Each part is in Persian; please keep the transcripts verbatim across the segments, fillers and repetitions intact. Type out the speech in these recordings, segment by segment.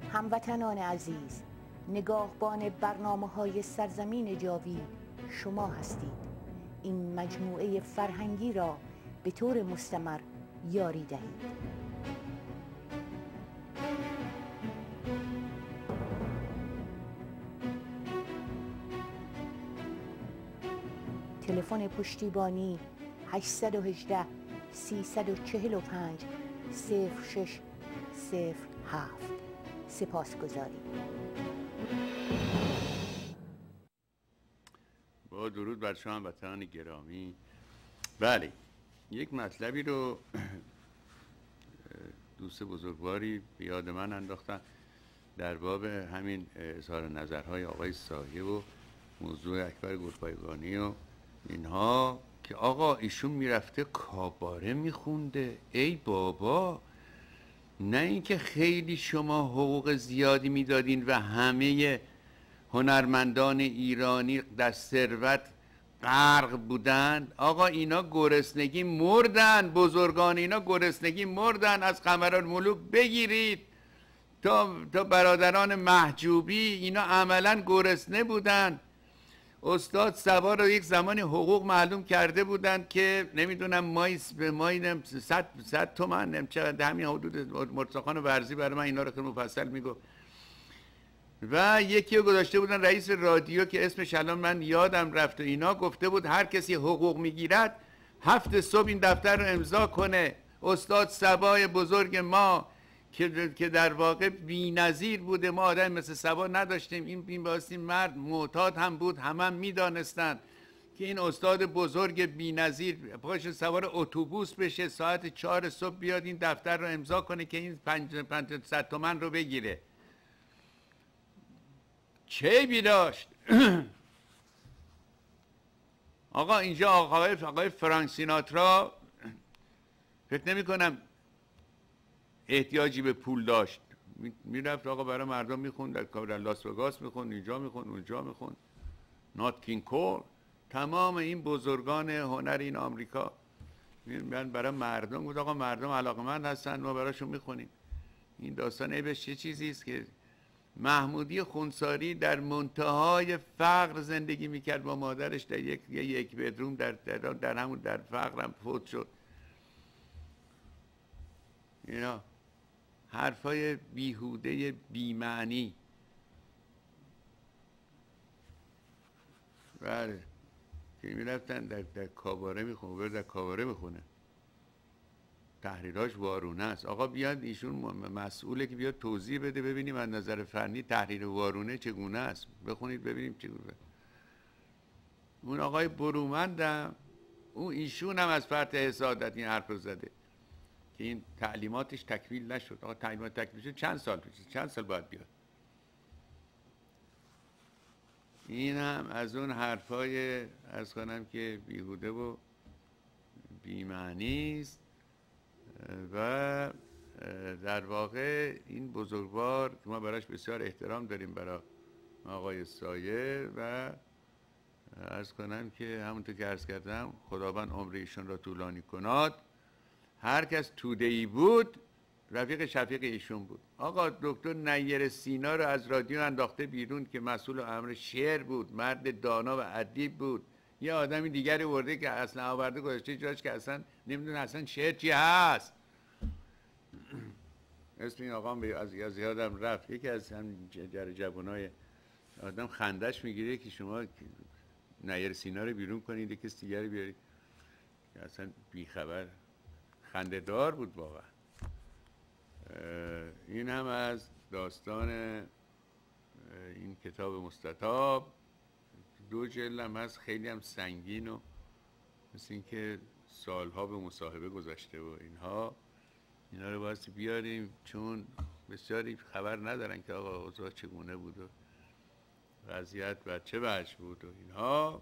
هموطنان عزیز، نگاهبان برنامه‌های سرزمین جاوید شما هستید. این مجموعه فرهنگی را به طور مستمر یاری دهید. تلفن پشتیبانی هشت یک هشت سه چهار پنج صفر شش صفر هفت. سپاسگزاریم. با درود بر شما هموطنان گرامی. بله، یک مطلبی رو دوست بزرگواری به یاد من انداختن در باب همین اظهار نظرهای آقای سایه و موضوع اکبر گلپایگانی و اینها که آقا ایشون میرفته کاباره میخونده. ای بابا، نه اینکه خیلی شما حقوق زیادی میدادین و همه هنرمندان ایرانی در ثروت غرق بودن. آقا اینا گرسنگی مردن، بزرگان اینا گرسنگی مردن. از قمرالملوک بگیرید تا تا برادران محجوبی، اینا عملا گرسنه بودن. استاد صبا رو یک زمانی حقوق معلوم کرده بودن که نمیدونم مایی به مایی صد صد تومن چقدر، همین حدود مرتضی ورزی برای من اینا رو که مفصل میگو. و یکی رو گذاشته بودن رئیس رادیو که اسمش الان من یادم رفت و اینا، گفته بود هر کسی حقوق میگیرد هفت صبح این دفتر رو امضا کنه. استاد صبای بزرگ ما که که در واقع بی‌نظیر بوده، ما آدم مثل صبا نداشتیم. این این واسه مرد معتاد هم بود، همه هم میدانستن که این استاد بزرگ بی‌نظیر پاش سوار اتوبوس بشه ساعت چهار صبح بیاد این دفتر رو امضا کنه که این پنجصد تومن رو بگیره. چه بی داشت؟ آقا اینجا آقای آقای فرانک سیناترا فکر نمی کنم احتیاجی به پول داشت، میرفت آقا برای مردم میخوند، در در لاس وگاس میخوند، اینجا میخوند، اونجا میخوند. نات کینگ کول، تمام این بزرگان هنر این آمریکا من برای مردم بود. آقا مردم علاقمند هستن، ما براشون میخونیم. این داستان عیبش چه چیزی است که محمودی خونساری در منتهای فقر زندگی میکرد با مادرش در یک یک بدروم در در, در همون در فقر هم فوت شد. اینا حرفای بیهوده بیمعنی. بله که میرفتن در, در کاباره میخونه، در کاباره میخونه، تحریراش وارونه است. آقا بیاد ایشون مسئوله که بیاد توضیح بده ببینیم از نظر فنی تحریر وارونه چگونه است، بخونید ببینیم چگونه. اون آقای برومندم، اون ایشون هم از فرط حسادت این حرف رو زده که این تعلیماتش تکمیل نشد. آقا تعلیمات تکمیل شد چند سال پیش، چند سال باید بیاد. این هم از اون حرفای از کنم که بیهوده و بی‌معنی است. و در واقع این بزرگوار که ما براش بسیار احترام داریم، برای آقای سایه، و عرض کنم که همونطور که عرض کردم خداوند عمر ایشون را طولانی کناد. هر کس توده‌ای بود رفیق شفیق ایشون بود. آقا دکتر نیر سینا رو از رادیو انداخته بیرون که مسئول امر شعر بود، مرد دانا و ادیب بود. یه آدمی دیگری ورده که اصلا آورده گذاشته جاش که اصلا نمیدونه اصلا شعر چی هست. اسم این آقام از یادم رفت. یکی از هم جر جوانای آدم خندش میگیره که شما نیر سینا رو بیرون کنید یکی دیگری بیارید که اصلا بیخبر. خنده دار بود واقعا. این هم از داستان این کتاب مستطاب. دو جلد هم هست، خیلی هم سنگین و مثل این که سالها به مصاحبه گذاشته و اینها. اینا رو باید بیاریم چون بسیاری خبر ندارن که آقا اوضاع چگونه بود و وضعیت و چه وجه بود و اینها.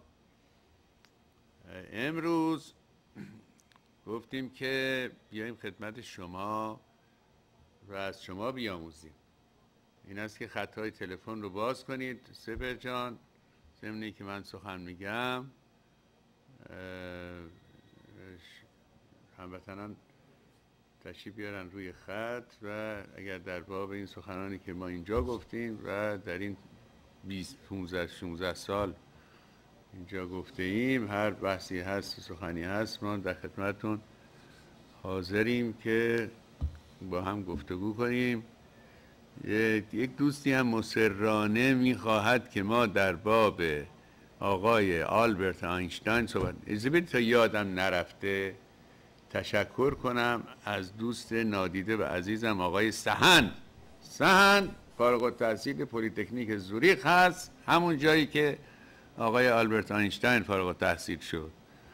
امروز گفتیم که بیاییم خدمت شما و از شما بیاموزیم. این است که خطهای تلفن رو باز کنید سپر جان، ضمنی که من سخن میگم. هموطنان تشریف بیارن روی خط و اگر در باب این سخنانی که ما اینجا گفتیم و در این بیست پانزده شانزده سال اینجا گفته ایم، هر بحثی هست سخنی هست، ما در خدمتتون حاضریم که با هم گفتگو کنیم. یک دوستی هم مصرانه میخواهد که ما در باب آقای آلبرت آینشتاین صحبت. اجازه بدید تا یادم نرفته تشکر کنم از دوست نادیده و عزیزم آقای سهن. سهن فارغ التحصیل پلی‌تکنیک زوریخ هست، همون جایی که آقای آلبرت آینشتاین فارغ التحصیل شد.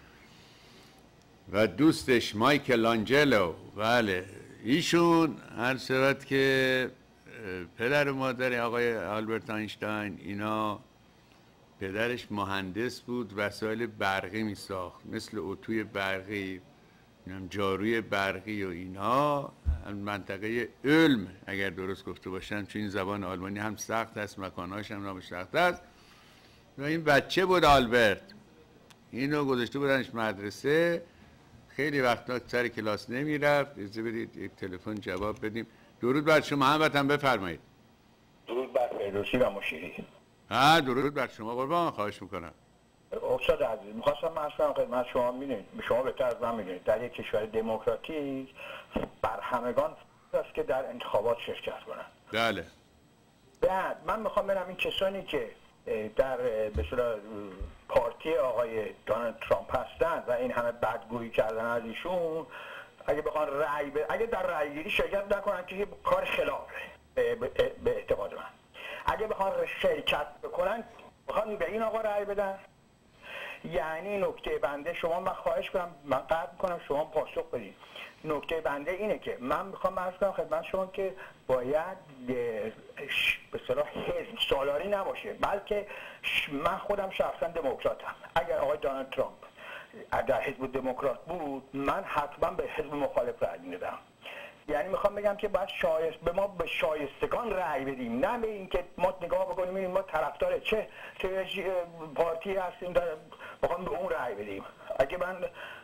و دوستش مایکل آنجلو، بله ایشون هر صورت که پدر و مادر آقای آلبرت آینشتاین، اینا پدرش مهندس بود، وسایل برقی می ساخت، مثل اتوی برقی، جاروی برقی و اینها. منطقه علم اگر درست گفته باشم، چون این زبان آلمانی هم سخت است، مکانهاش هم نامش سخت است. و این بچه بود آلبرت، اینو گذاشته بودنش مدرسه، خیلی وقتا سر کلاس نمی رفت. اجازه بدید یک تلفن جواب بدیم. درود بر شما هموطن، بفرمایید. درود بر فردوسی و مشیری. ها درود بر شما قربان، خواهش میکنم. استاد عزیز، میخواستم من اصلا خدمت شما میدونید، شما بهتر از من میدونید، در یک کشور دموکراتیک بر همگان است که در انتخابات شرکت کنند. بله. بعد من میخوام ببینم این کسانی که در به اصطلاح پارتی آقای دونالد ترامپ هستند و این همه بدگویی کردن از ایشون، اگه بخوان رأی ب... اگه در رأی گیری شرکت نکنن که کار خلافه به, به اعتقاد من. اگه بخوان شرکت بکنن، بخوان به این آقا رأی بدن. یعنی نکته بنده شما، من خواهش کنم، من قطع کنم شما پاسخ بدید. نکته بنده اینه که من میخوام عرض کنم خدمت شما که باید به اصطلاح حزب سالاری نباشه، بلکه من خودم شخصا دموکراتم. اگر آقای دونالد ترامپ در حزب دموکرات بود، من حتما به حزب مخالف رأی میدم. یعنی میخوام بگم که باید شایست به ما به شایستگان رأی بدیم، نه به این که ما نگاه بکنیم این ما طرفدار چه چه پارتی هستیم بخوام به اون رأی بدیم. اگه من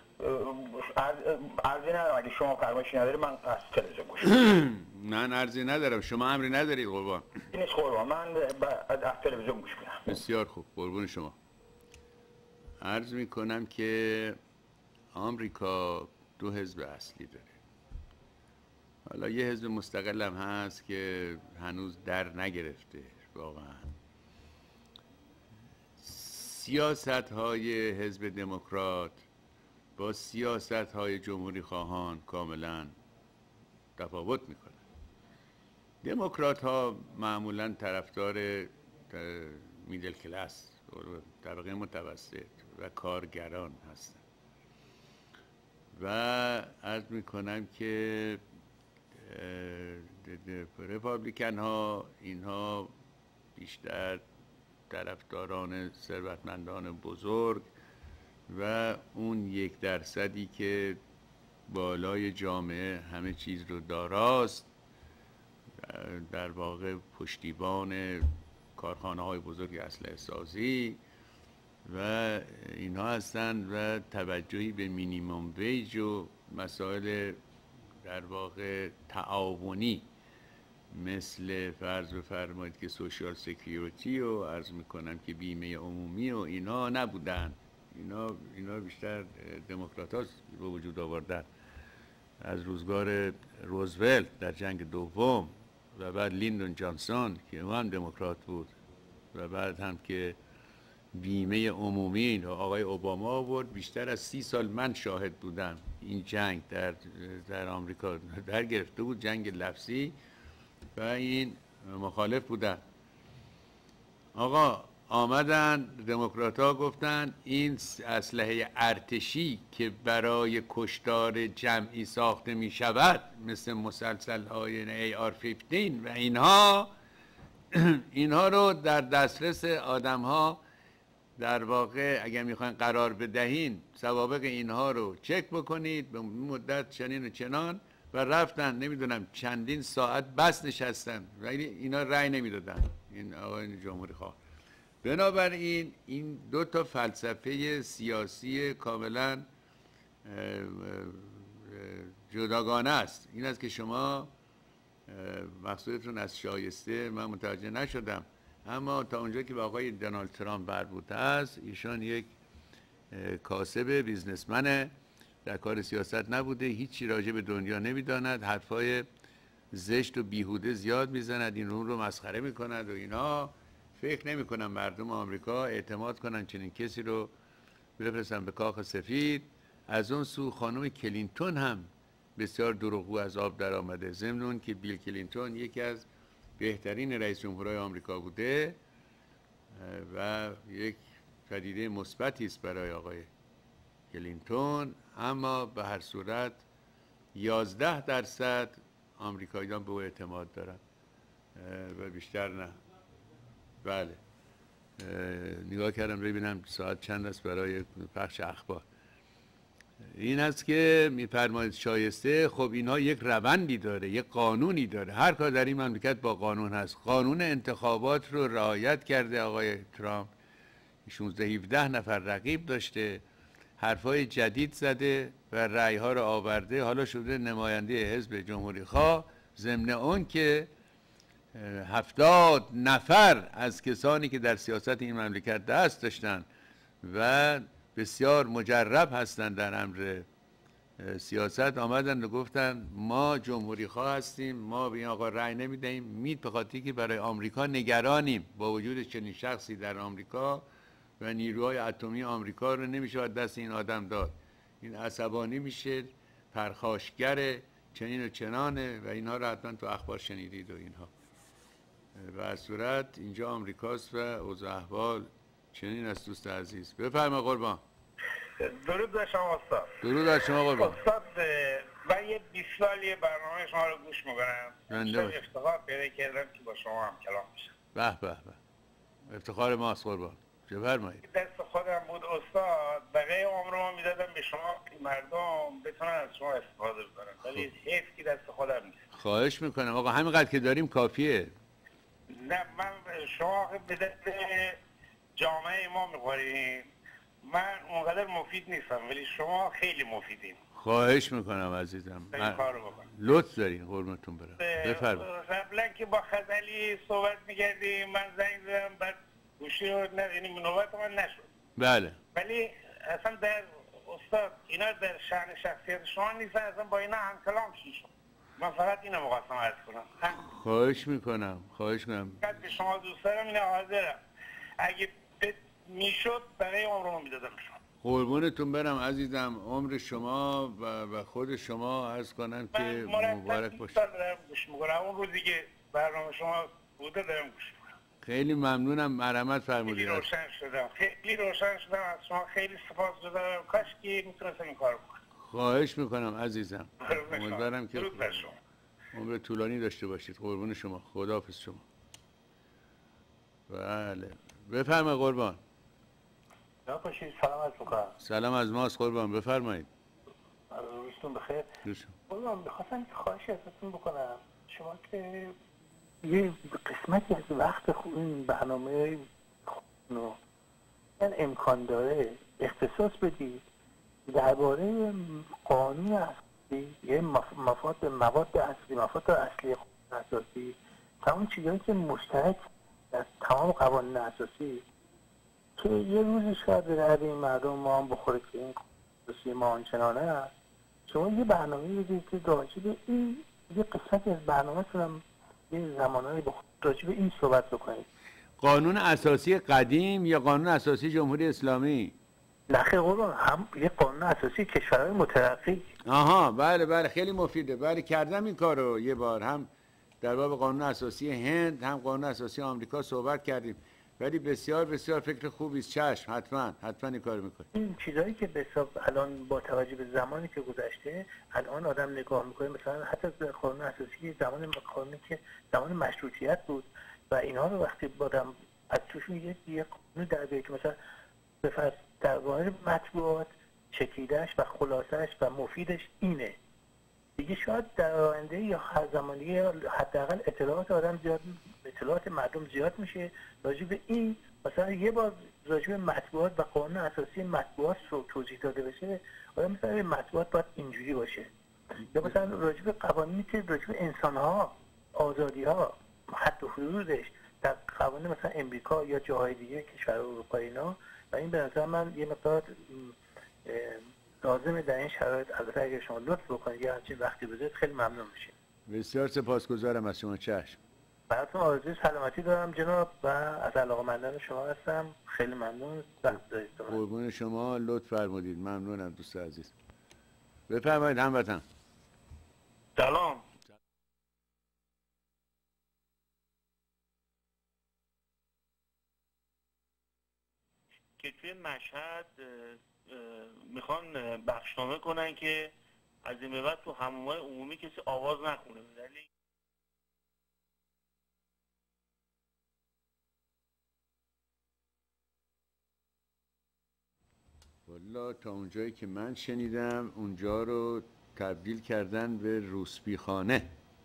عرضی ندارم، اگه شما فرمایشی نداری من از تلویزیون گوش میدم. من عرضی ندارم، شما امری ندارید قربان. این نیست قربان، من از تلویزیون گوش میدم. بسیار خوب قربون شما. عرض میکنم که آمریکا دو حزب اصلی داره. حالا یه حزب مستقل هم هست که هنوز در نگرفته. واقعا سیاست های حزب دموکرات با سیاست های جمهوری خواهان کاملا تفاوت میکنه. دموکرات ها معمولا طرفدار میدل کلاس، طبقه متوسط و کارگران هستن و عرض میکنم که ریپابلیکن ها اینها بیشتر طرفداران ثروتمندان بزرگ و اون یک درصدی که بالای جامعه همه چیز رو داراست، در واقع پشتیبان کارخانه های بزرگ اسلحه سازی و اینها هستن و توجهی به مینیمم ویج و مسائل در واقع تعاونی مثل فرض بفرمایید که سوشال سکیوریتی و عرض میکنم که بیمه عمومی و اینا نبودن. اینا اینا بیشتر دموکرات ها به وجود آوردن از روزگار روزولت در جنگ دوم و بعد لیندون جانسون که او هم دموکرات بود و بعد هم که بیمه عمومی آقای اوباما آورد. بیشتر از سی سال من شاهد بودم این جنگ در در آمریکا در گرفته بود، جنگ لفظی، و این مخالف بودن. آقا آمدن دموکرات ها گفتن این اسلحه ارتشی که برای کشتار جمعی ساخته می شود مثل مسلسل های ای آر پانزده و اینها اینها رو در دسترس آدم ها در واقع اگر میخواین قرار بدهین سوابق اینها رو چک بکنید به مدت چنین و چنان، و رفتن نمیدونم چندین ساعت بس نشستن ولی اینا رأی نمیدادن این آقایان جمهوری خواه. بنابراین این دو تا فلسفه سیاسی کاملا جداگانه است. این است که شما مقصودتون از شایسته من متوجه نشدم، اما تا اونجا که به آقای دونالد ترامپ مربوط است، ایشان یک کاسب بیزنسمنه، در کار سیاست نبوده، هیچی راجع به دنیا نمیداند، حرفای زشت و بیهوده زیاد میزند، این رو رو مسخره میکند و اینا. فکر نمی کنم مردم آمریکا اعتماد کنن چنین کسی رو بفرستن به کاخ سفید. از اون سو خانم کلینتون هم بسیار دروغگو از آب در آمده، ضمن اون که بیل کلینتون یکی از بهترین رئیس جمهورهای آمریکا بوده و یک پدیده مثبتی است برای آقای کلینتون، اما به هر صورت یازده درصد آمریکاییان به او اعتماد دارن و بیشتر نه. بله، نگاه کردم ببینم ساعت چند است برای پخش اخبار. این است که میفرمایید شایسته. خب اینها یک روندی داره، یک قانونی داره، هر کار در این مملکت با قانون هست. قانون انتخابات رو رعایت کرده آقای ترامپ، شانزده هفده نفر رقیب داشته، حرفای جدید زده و رأی ها رو آورده، حالا شده نماینده حزب جمهوری خواه، ضمن اون که هفتاد نفر از کسانی که در سیاست این مملکت دست داشتن و بسیار مجرب هستند در امر سیاست آمدن و گفتن ما جمهوری خواه هستیم، ما به این آقا رأی نمیدهیم، میت به خاطری که برای آمریکا نگرانیم. با وجود چنین شخصی در آمریکا و نیروهای اتمی آمریکا رو نمیشه دست این آدم داد، این عصبانی میشه، پرخاشگره، چنین و چنانه و اینها رو حتما تو اخبار شنیدید و اینها. و از صورت اینجا آمریکاست و اوضاع احوال چنین است. دوست عزیز بفرما قربان. درود بر شما استاد. درود بر شما قربان. استاد من یه بیست سالی برنامه شما رو گوش میکنم، افتخار پیدا کردم که با شما هم کلام میشم. به به به، افتخار ماست قربان. چه فرمایید؟ دست خودم بود استاد، بقیه عمرمو میدادم به شما مردم بتونن از شما استفاده بکنن، ولی حیف که دست خودم نیست. خواهش میکنم آقا، همینقدر که داریم کافیه. نه من شما به دست جامعه ما میخوریم، من اونقدر مفید نیستم ولی شما خیلی مفیدین. خواهش میکنم عزیزم، این کارو بکن. لطف دارین قربونتون برم. بفرمایید. قبلا که با خزعلی صحبت میکردیم من زنگ زدم بعد گوشی رو ندیدیم، نوبت من نشد. بله. ولی اصلا در استاد اینا در شأن شخصیت شما نیستن، اصلا با اینا هم کلام شیش. من فقط اینو مقاسم عرض کنم. خواهش میکنم، خواهش میکنم. فقط به شما دوست دارم، اینو حاضرم. اگه میشد برای عمرمو میدادم شما. قربونتون برم عزیزم، عمر شما و, و خود شما عرض کنم که مبارک باشه. من دارم گوش میکنم، اون روزی که برنامه شما بوده دارم گوش میکنم. خیلی ممنونم، مرحمت فرمودید. خیلی روشن شدم، خیلی روشن شدم از شما، خیلی سپاس گذارم. کاش که میتونستم این کارو بکنم. خواهش میکنم عزیزم، امیدوارم که شما عمر طولانی داشته باشید. قربون شما، خداحافظ شما. بله بفرمایید قربان. باشید، سلام عرض میکنم. سلام از ماست قربان، بفرمایید. روزتون بخیر. روزتون. قربان میخواستم که خواهش ازتون بکنم، شما که یه قسمتی از وقت خوب این برنامه خودنو من امکان داره اختصاص بدید درباره قانون اصلی، یه مفاد مواد اصلی، مفاد اصلی قانون اساسی، تمام چیزایی که مشترک در تمام قوانین اساسی که یه روزی شاید به درد این مردم ما هم بخوره که این قانون ما آنچنانه است. شما یه برنامه بدید که راجع به این یه قسمتی از برنامه تونم یه زمانهایی راجع به این صحبت بکنید. قانون اساسی قدیم یا قانون اساسی جمهوری اسلامی؟ نخیر قربان، هم یه قانون اساسی کشورهای مترقی. آها بله بله، خیلی مفیده. بله کردم این کارو یه بار، هم در باب قانون اساسی هند هم قانون اساسی آمریکا صحبت کردیم، ولی بسیار بسیار فکر خوبی است. چشم، حتما حتما این کارو میکنیم. این چیزایی که به حساب الان با توجه به زمانی که گذشته الان آدم نگاه میکنه، مثلا حتی در قانون اساسی زمان قانونی که زمان مشروطیت بود و اینها رو وقتی بادم از توشون یه یه قانون در بیاره که مثلا بفرض درباره مطبوعات چکیدش و خلاصش و مفیدش اینه دیگه، شاید در آینده یا هر زمانی حداقل اطلاعات آدم زیاد، اطلاعات مردم زیاد میشه راجع به این. مثلا یه بار راجع به مطبوعات و قانون اساسی مطبوعات رو توضیح داده بشه، آدم مثلا مطبوعات باید اینجوری باشه، یا مثلا راجع به قوانینی که راجع به انسان‌ها، آزادی‌ها، حد و حدودش در قوانین مثلا امریکا یا جاهای دیگه کشور اروپایی اینا، و این به نظر من یه مقدار لازمه در این شرایط. البته اگر شما لطف بکنید یه همچین وقتی بذارید خیلی ممنون میشیم. بسیار سپاسگزارم از شما. چشم. براتون آرزوی سلامتی دارم جناب و از علاقه‌مندان شما هستم. خیلی ممنون. وقت دارید. قربون شما، لطف فرمودید. ممنونم دوست عزیز. بفرمایید هموطن. سلام. که توی مشهد میخوان بخشنامه کنن که از این به بعد تو حمومای عمومی کسی آواز نخونه. ولی والا تا اونجایی که من شنیدم اونجا رو تبدیل کردن به روسپیخانه.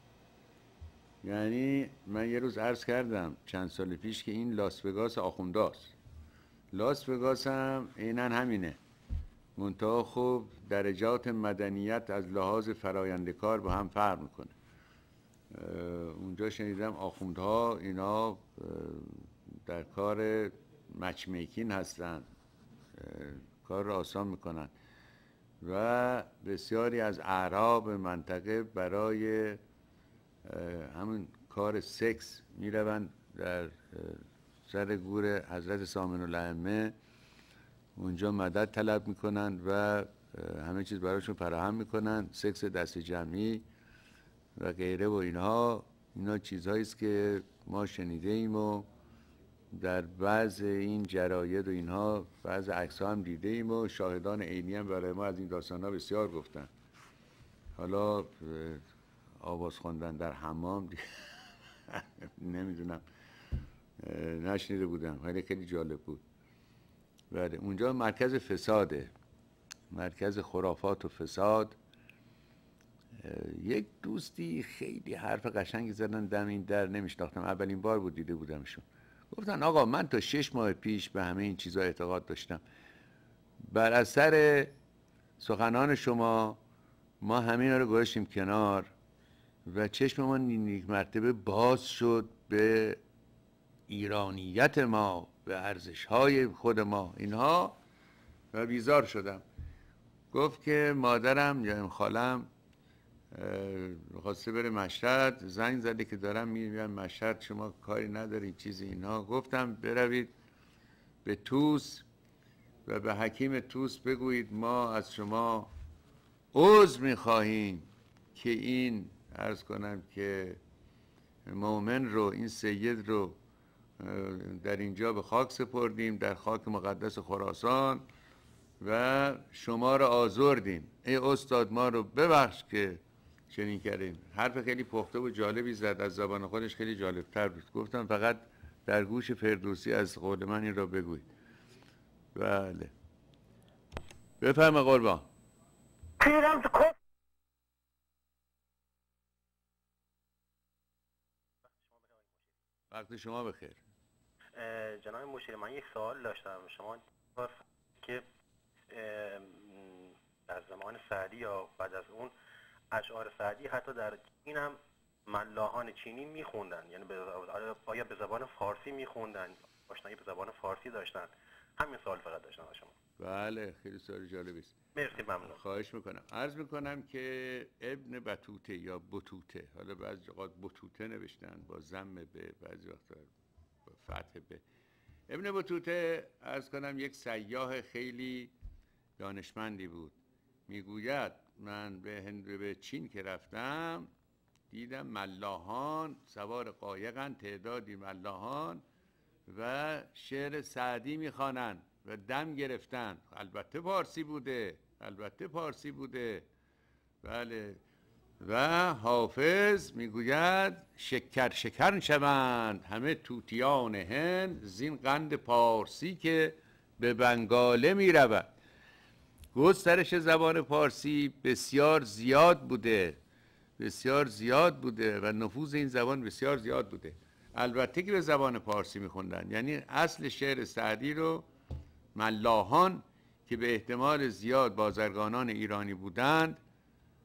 یعنی من یه روز عرض کردم چند سال پیش که این لاس وگاس آخونداست. لاس وگاس هم عیناً همینه، منتها خب درجات مدنیت از لحاظ فرآیند کار با هم فرق میکنه. اونجا شنیدم آخوندها اینا در کار مچ میکینگ هستن، کار را آسان میکنن و بسیاری از اعراب منطقه برای همون کار سکس میروند در سر گور حضرت سامن الائمه، اونجا مدد طلب میکنن و همه چیز براشون فراهم میکنن، سکس دست جمعی و غیره و اینها. اینا چیزهایی است که ما شنیده ایم و در بعض این جراید و اینها بعض عکس‌ها هم دیده ایم و شاهدان عینی هم برای ما از این داستان‌ها بسیار گفتن. حالا آواز خواندن در حمام نمیدونم، نشنیده بودم، خیلی خیلی جالب بود. بله اونجا مرکز فساده، مرکز خرافات و فساد. یک دوستی خیلی حرف قشنگی زدن دم این در، نمیشناختم، اولین بار بود دیده بودمشون. گفتن آقا من تا شش ماه پیش به همه این چیزها اعتقاد داشتم، بر اثر سخنان شما ما همین رو گذاشتیم کنار و چشم ما یک مرتبه باز شد به ایرانیت ما، به ارزش‌های خود ما اینها و بیزار شدم. گفت که مادرم یا خالم خواسته بره مشهد، زنگ زده که دارم میرم مشهد، شما کاری ندارین چیزی اینها. گفتم بروید به توس و به حکیم توس بگویید ما از شما عذر میخواهیم که این عرض کنم که مومن رو، این سید رو در اینجا به خاک سپردیم، در خاک مقدس خراسان و شما رو آزردیم. ای استاد ما رو ببخش که چنین کردیم. حرف خیلی پخته و جالبی زد، از زبان خودش خیلی جالبتر بود. گفتم فقط در گوش فردوسی از قول من این را بگوی. بله بفرما قربان. پیرم تو کف وقت شما بخیر. جناب مشیر، من یک سوال داشتم. شما که در زمان سعدی یا بعد از اون اشعار سعدی حتی در چین هم ملاحان چینی میخوندن، یعنی آیا به زبان فارسی میخوندن، آشنایی به زبان فارسی داشتن؟ همین سوال فقط داشتم از شما. بله خیلی سوال جالبی است. مرسی، ممنون. خواهش میکنم. عرض میکنم که ابن بطوطه یا بطوطه، حالا بعضی اوقات بطوطه نوشتن با ضم به، بعضی وقتا با فتح به. ابن بطوطه عرض کنم یک سیاح خیلی دانشمندی بود. میگوید من به هند به چین که رفتم دیدم ملاحان سوار قایقن، تعدادی ملاحان و شعر سعدی میخوانند و دم گرفتن. البته پارسی بوده، البته پارسی بوده. بله. و حافظ میگوید شکر شکر شوند همه توتیان هند، زین قند پارسی که به بنگاله میرود. گسترش زبان پارسی بسیار زیاد بوده، بسیار زیاد بوده و نفوذ این زبان بسیار زیاد بوده. البته که به زبان پارسی میخوندن، یعنی اصل شعر سعدی رو ملاحان که به احتمال زیاد بازرگانان ایرانی بودند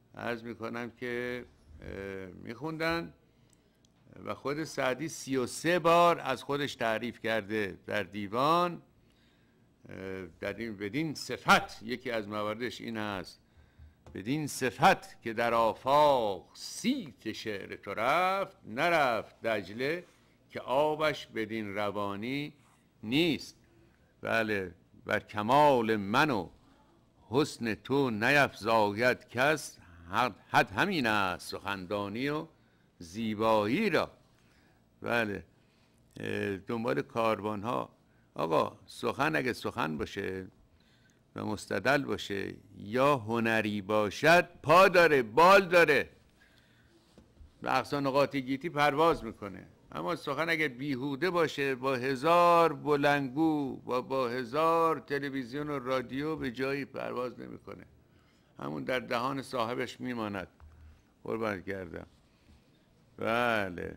عرض میکنم که میخوندن و خود سعدی سی و سه بار از خودش تعریف کرده در دیوان. در این بدین صفت، یکی از مواردش این هست، بدین صفت که در آفاق صیت شعر تو رفت، نرفت دجله که آبش بدین روانی نیست. بله، بر کمال من و حسن تو نیفزاید کس، حد همین است سخندانی و زیبایی را. بله، دنبال کاروان ها. آقا سخن اگه سخن باشه و مستدل باشه یا هنری باشد، پا داره، بال داره، به اقصا نقاط گیتی پرواز میکنه. اما سخن اگه بیهوده باشه، با هزار بلندگو و با هزار تلویزیون و رادیو به جایی پرواز نمیکنه، همون در دهان صاحبش میماند. قربان گردم. بله،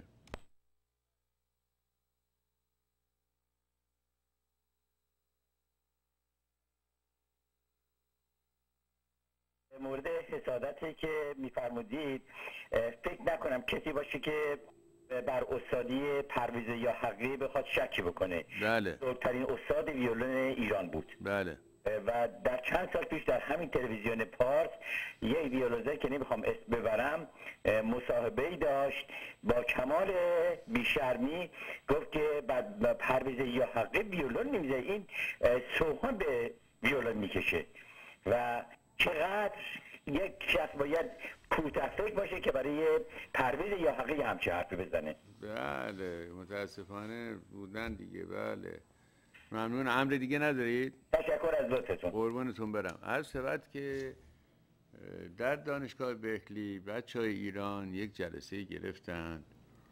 مورد حسادتی که میفرمودید، فکر نکنم کسی باشه که بر استادی پرویز یاحقی بخواد شکی بکنه. بله، بزرگترین استاد ویولن ایران بود. بله. و در چند سال پیش در همین تلویزیون پارس یک ویولوزه که نمیخوام اسم ببرم مصاحبه‌ای داشت، با کمال بیشرمی گفت که بعد پرویز یاحقی ویولن نمیزه، این سوهان به ویولن میکشه. و چقدر یک شخص باید کوتاه‌فکر باشه که برای پرویز یاحقی همچه حرفی بزنه. بله، متاسفانه بودن دیگه. بله، ممنون. امر دیگه ندارید؟ تشکر از لطفتون. قربانتون برم. عرض شود که در دانشگاه برکلی بچه های ایران یک جلسه گرفتن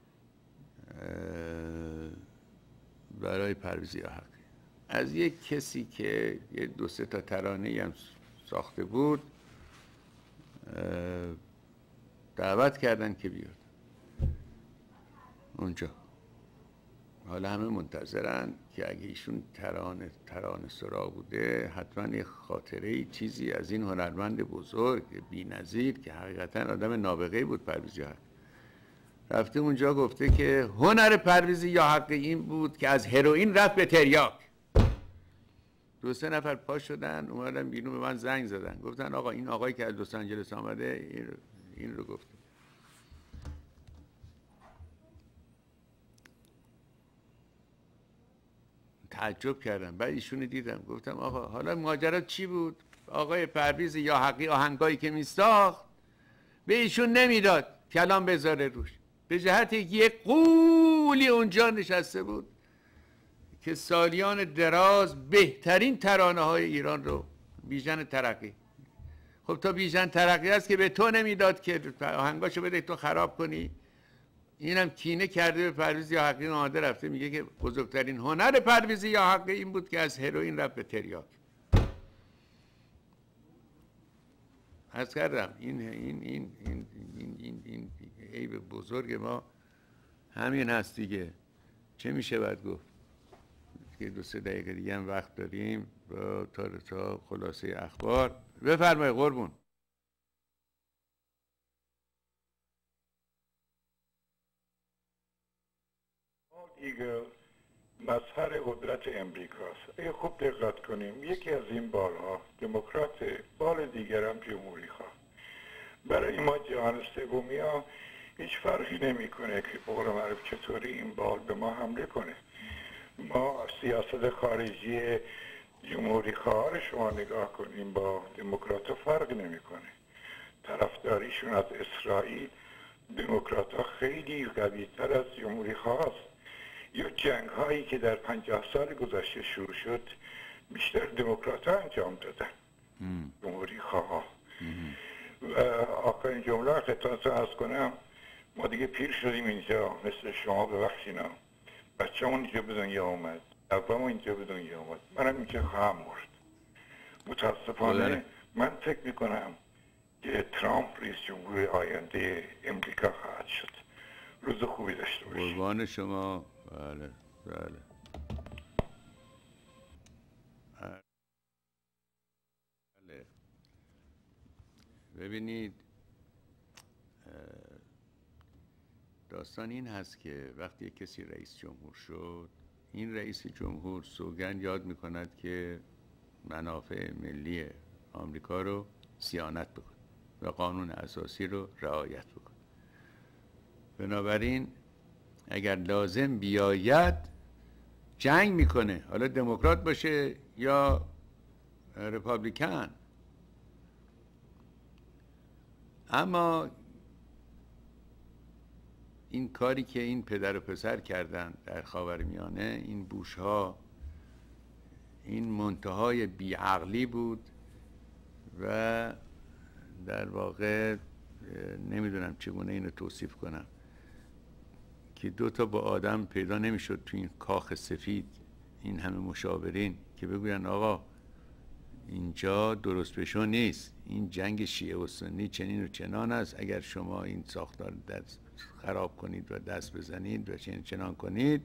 برای پرویز یاحقی از یک کسی که یه دو سه تا ترانه هم ساخته بود. دعوت کردن که بیاد اونجا. حالا همه منتظرن که اگه ایشون ترانه ترانه سرا بوده، حتما یه خاطره چیزی از این هنرمند بزرگ بی‌نظیر که حقیقتا آدم نابغه‌ای بود پرویز یاحقی. رفته اونجا گفته که هنر پرویز یاحقی این بود که از هروئین رفت به تریاک. دو سه نفر پا شدن اومدن بیرون، به من زنگ زدن، گفتن آقا این آقایی که از لس آنجلس آمده این رو, این رو گفته. تعجب کردم. بعد ایشون دیدم، گفتم آقا حالا ماجرا چی بود؟ آقای پرویز یاحقی آهنگایی که میساخت به ایشون نمیداد کلام بذاره روش، به جهت یک قولی اونجا نشسته بود که سالیان دراز بهترین ترانه های ایران رو، بیژن ترقی. خب تا بیژن ترقی است که به تو نمیداد که آهنگاشو بده تو خراب کنی. اینم کینه کرده به پرویز یاحقی، آمده رفته میگه که بزرگترین هنر پرویز یاحقی این بود که از هروئین رفت به تریاک. عرض کردم این این این این این این, این عیب بزرگ ما همین هست دیگه. چه میشه باید گفت؟ که دو سه دقیقه دیگه هم وقت داریم با تا تا خلاصه اخبار. بفرمایید قربون. ایگل مظهر قدرت امریکاست. اگه خوب دقت کنیم یکی از این بالها دموکرات، بال دیگر هم جمهوری خواه. برای ما جهان سومی ها هیچ فرقی نمیکنه که به قول معروف چطوری این بال به ما حمله کنه. ما سیاست خارجی جمهوری خواه شما نگاه کنیم با دموکرات ها فرق نمیکنه. طرفداریشون از اسرائیل دموکرات ها خیلی قوی تر از جمهوری خواه است. یا جنگ هایی که در پنجاه سال گذشته شروع شد بیشتر دموکرات ها انجام دادن، جمهوری خواه ها. و آخرین جمله خدمتتون عرض کنم، ما دیگه پیر شدیم اینجا، مثل شما ببخشینا، بچه همون اینجا به دنیا آمد، اولمون اینجا به دنیا آمد، منم اینجا خواهم مرد. متاسفانه من فکر میکنم که ترامپ رئیس جمهور آینده امریکا خواهد شد. روز خوبی داشته باشید. قربان شما. بله بله. بله. ببینید داستان این هست که وقتی کسی رئیس جمهور شد، این رئیس جمهور سوگند یاد میکند که منافع ملی آمریکا رو صیانت بکن و قانون اساسی رو رعایت بکن. بنابراین اگر لازم بیاید جنگ میکنه، حالا دموکرات باشه یا ریپابلیکن. اما این کاری که این پدر و پسر کردن در خاورمیانه، این بوش ها، این منتهای بیعقلی بود و در واقع نمیدونم چگونه اینو توصیف کنم که دو تا با آدم پیدا نمیشد تو این کاخ سفید، این همه مشاورین که بگوین آقا اینجا درست بشو نیست، این جنگ شیعه و سنی چنین و چنان است، اگر شما این ساختار دست خراب کنید و دست بزنید و چنین چنان کنید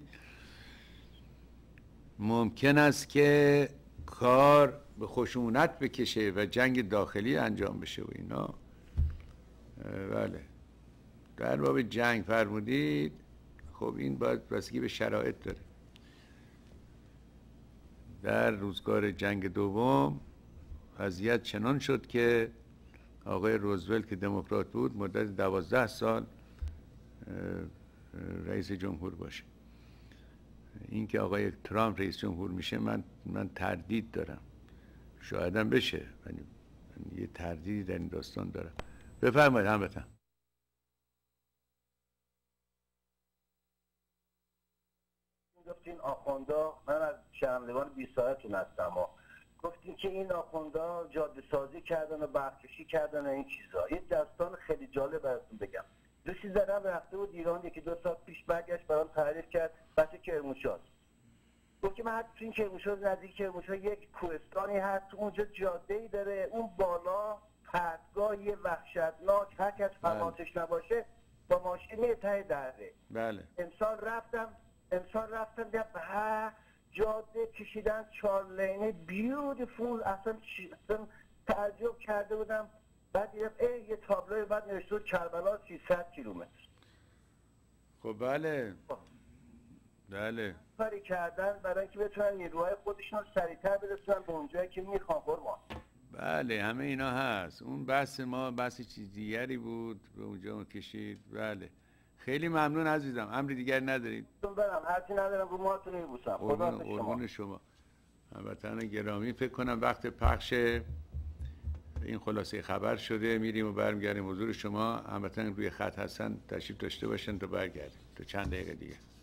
ممکن است که کار به خشونت بکشه و جنگ داخلی انجام بشه و اینا. بله، در باب جنگ فرمودید، خب این باید بستگی به شرایط داره. در روزگار جنگ دوم وضعیت چنان شد که آقای روزولت که دموکرات بود مدت دوازده سال رئیس جمهور باشه. این که آقای ترامپ رئیس جمهور میشه من من تردید دارم، شایدم بشه، ولی من یه تردیدی در این داستان دارم. بفرمایید هموطن. گفتین آخوندا، من از شنوندگان بی ساعتون هستم، گفتین که این آخوندا جاده سازی کردن و برکشی کردن و این چیزا. یه داستان خیلی جالب براتون بگم. دوستی زدم رفته بود ایران، یکی دو سال پیش برگشت برام تعریف کرد، بچه کرمانشاه. گفت که من تو این کرمانشاه، نزدیک کرمانشاه یک کوهستانی هست، اونجا جاده‌ای داره، اون بالا پرتگاهی وحشتناک، هر کس حواسش نباشه با ماشین میره ته دره. بله. امسال رفتم امسال رفتم دیدم به جاده کشیدن چهار لینه بیوتیفول، اصلا اصلا تعجب کرده بودم. بعد دیدم ای یه تابلوی بعد نوشته بود کربلا سیصد کیلومتر. خب بله بله کاری کردن برای اینکه بتونن نیروهای خودشون سریعتر برسونن به اونجایی که میخوان. قربان بله همه اینا هست. اون بحث ما بحث چیز دیگری بود، به اونجا کشید. بله خیلی ممنون عزیزم. امری دیگر ندارید؟ برم هرچی ندارم رو ماهتون میبوسم. خدا قربون شما. هموطن گرامی، فکر کنم وقت پخش این خلاصه خبر شده، میریم و برمیگردیم حضور شما. هموطن روی خط هستن تشریف داشته باشن تا برگردیم تا چند دقیقه دیگه.